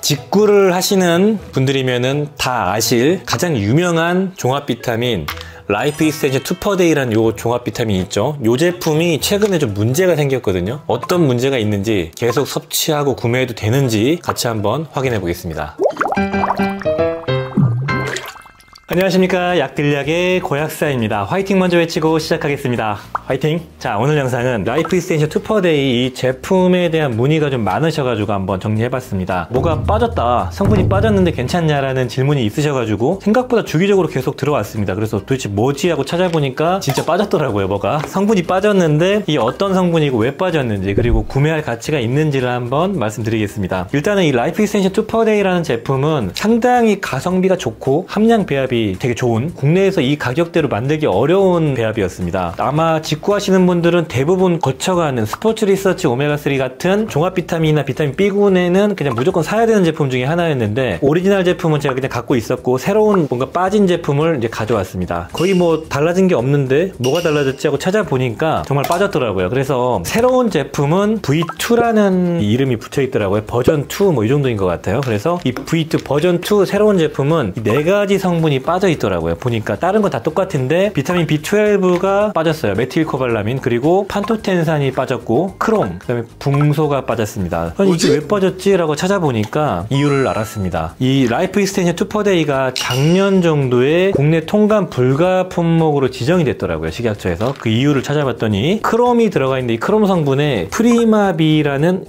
직구를 하시는 분들이면은 다 아실 가장 유명한 종합 비타민 라이프 익스텐션 투퍼데이라는 요 종합 비타민 있죠. 요 제품이 최근에 좀 문제가 생겼거든요. 어떤 문제가 있는지, 계속 섭취하고 구매해도 되는지 같이 한번 확인해 보겠습니다. 안녕하십니까, 약들약의 고약사입니다. 화이팅 먼저 외치고 시작하겠습니다. 화이팅! 자, 오늘 영상은 라이프 익스텐션 투퍼데이 이 제품에 대한 문의가 좀 많으셔가지고 한번 정리해봤습니다. 뭐가 빠졌다, 성분이 빠졌는데 괜찮냐라는 질문이 있으셔가지고 생각보다 주기적으로 계속 들어왔습니다. 그래서 도대체 뭐지 하고 찾아보니까 진짜 빠졌더라고요. 뭐가 성분이 빠졌는데 이 어떤 성분이고 왜 빠졌는지, 그리고 구매할 가치가 있는지를 한번 말씀드리겠습니다. 일단은 이 라이프 익스텐션 투퍼데이라는 제품은 상당히 가성비가 좋고 함량 배합이 되게 좋은, 국내에서 이 가격대로 만들기 어려운 배합이었습니다. 아마 직구하시는 분들은 대부분 거쳐가는 스포츠 리서치 오메가3 같은 종합 비타민이나 비타민 B군에는 그냥 무조건 사야 되는 제품 중에 하나였는데, 오리지널 제품은 제가 그냥 갖고 있었고 새로운 뭔가 빠진 제품을 이제 가져왔습니다. 거의 뭐 달라진 게 없는데 뭐가 달라졌지 하고 찾아보니까 정말 빠졌더라고요. 그래서 새로운 제품은 V2라는 이름이 붙여 있더라고요. 버전 2 뭐 이 정도인 것 같아요. 그래서 이 V2 버전 2 새로운 제품은 이 4가지 성분이 빠져 있더라고요. 보니까 다른 건 다 똑같은데 비타민 B12가 빠졌어요. 메틸코발라민, 그리고 판토텐산이 빠졌고 크롬, 그다음에 붕소가 빠졌습니다. 아니, 이게 왜 빠졌지? 라고 찾아보니까 이유를 알았습니다. 이 라이프 익스텐션 투퍼데이가 작년 정도에 국내 통관 불가 품목으로 지정이 됐더라고요. 식약처에서. 그 이유를 찾아봤더니 크롬이 들어가 있는데, 이 크롬 성분에 프리마비라는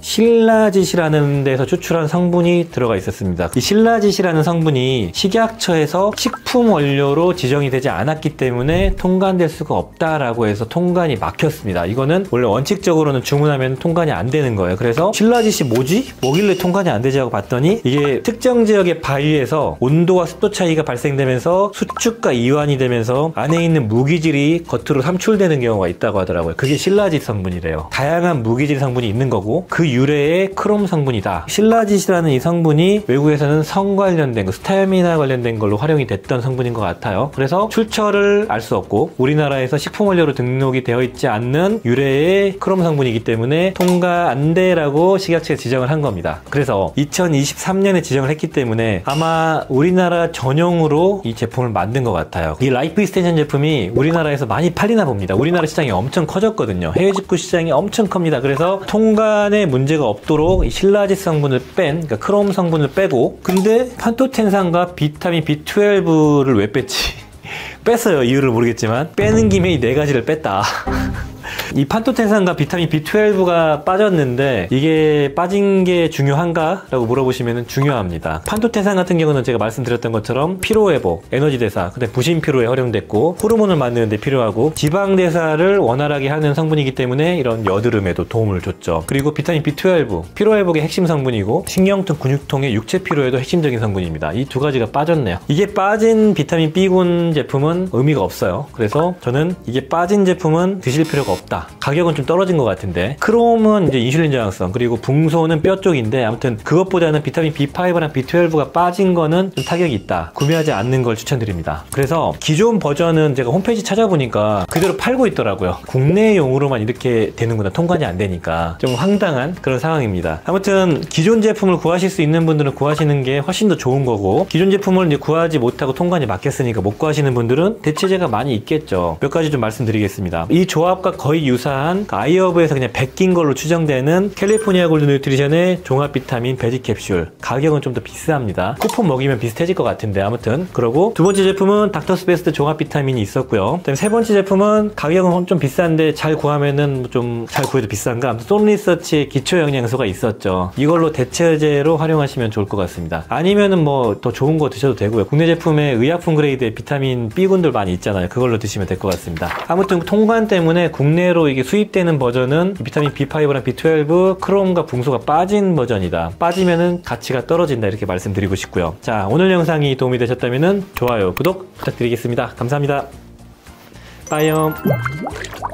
신라짓이라는 데서 추출한 성분이 들어가 있었습니다. 이 신라짓이라는 성분이 식약처에서 식품 원료로 지정이 되지 않았기 때문에 통관될 수가 없다라고 해서 통관이 막혔습니다. 이거는 원래 원칙적으로는 주문하면 통관이 안 되는 거예요. 그래서 신라짓이 뭐지? 뭐길래 통관이 안 되지 하고 봤더니, 이게 특정 지역의 바위에서 온도와 습도 차이가 발생되면서 수축과 이완이 되면서 안에 있는 무기질이 겉으로 삼출되는 경우가 있다고 하더라고요. 그게 신라짓 성분이래요. 다양한 무기질 성분이 있는 거고 그 유래의 크롬 성분이다. 신라짓이라는 이 성분이 외국에서는 성 관련된 거, 스타미나 관련된 걸로 활용이 됐던 성분인 것 같아요. 그래서 출처를 알 수 없고 우리나라에서 식품원료로 등록이 되어 있지 않는 유래의 크롬 성분이기 때문에 통과 안 돼라고 식약처에 지정을 한 겁니다. 그래서 2023년에 지정을 했기 때문에 아마 우리나라 전용으로 이 제품을 만든 것 같아요. 이 라이프 익스텐션 제품이 우리나라에서 많이 팔리나 봅니다. 우리나라 시장이 엄청 커졌거든요. 해외 직구 시장이 엄청 큽니다. 그래서 통관에 문제가 없도록 이 신라짓 성분을 그러니까 크롬 성분을 빼고, 근데 판토텐산과 비타민 B12를 왜 뺐지? 뺐어요. 이유를 모르겠지만 빼는 김에 이 4가지를 뺐다. 이 판토텐산과 비타민 B12가 빠졌는데 이게 빠진 게 중요한가? 라고 물어보시면 중요합니다. 판토텐산 같은 경우는 제가 말씀드렸던 것처럼 피로회복, 에너지대사, 그다음에 부신피로에 활용됐고 호르몬을 만드는 데 필요하고 지방대사를 원활하게 하는 성분이기 때문에 이런 여드름에도 도움을 줬죠. 그리고 비타민 B12, 피로회복의 핵심 성분이고 신경통, 근육통의 육체 피로에도 핵심적인 성분입니다. 이 2가지가 빠졌네요. 이게 빠진 비타민 B군 제품은 의미가 없어요. 그래서 저는 이게 빠진 제품은 드실 필요가 없다. 가격은 좀 떨어진 것 같은데, 크롬은 이제 인슐린 저항성, 그리고 붕소는 뼈 쪽인데 아무튼 그것보다는 비타민 B5랑 B12가 빠진 거는 좀 타격이 있다. 구매하지 않는 걸 추천드립니다. 그래서 기존 버전은 제가 홈페이지 찾아보니까 그대로 팔고 있더라고요. 국내용으로만 이렇게 되는구나, 통관이 안 되니까. 좀 황당한 그런 상황입니다. 아무튼 기존 제품을 구하실 수 있는 분들은 구하시는 게 훨씬 더 좋은 거고, 기존 제품을 이제 구하지 못하고 통관이 막혔으니까 못 구하시는 분들은 대체제가 많이 있겠죠. 몇 가지 좀 말씀드리겠습니다. 이 조합과 거의 유사한 아이허브에서 그냥 베낀 걸로 추정되는 캘리포니아 골드 뉴트리션의 종합 비타민 베지 캡슐, 가격은 좀 더 비쌉니다. 쿠폰 먹이면 비슷해질 것 같은데 아무튼 그러고, 두 번째 제품은 닥터스 베스트 종합 비타민이 있었고요. 그다음에 세 번째 제품은 가격은 좀 비싼데 잘 구하면은 좀 잘 구해도 비싼가, 아무튼 쏜리서치의 기초 영양소가 있었죠. 이걸로 대체제로 활용하시면 좋을 것 같습니다. 아니면은 뭐 더 좋은 거 드셔도 되고요. 국내 제품에 의약품 그레이드의 비타민 B군들 많이 있잖아요. 그걸로 드시면 될 것 같습니다. 아무튼 통관 때문에 국내로 이게 수입되는 버전은 비타민 B5랑 B12, 크롬과 붕소가 빠진 버전이다. 빠지면은 가치가 떨어진다, 이렇게 말씀드리고 싶고요. 자, 오늘 영상이 도움이 되셨다면 좋아요, 구독 부탁드리겠습니다. 감사합니다. 빠이염.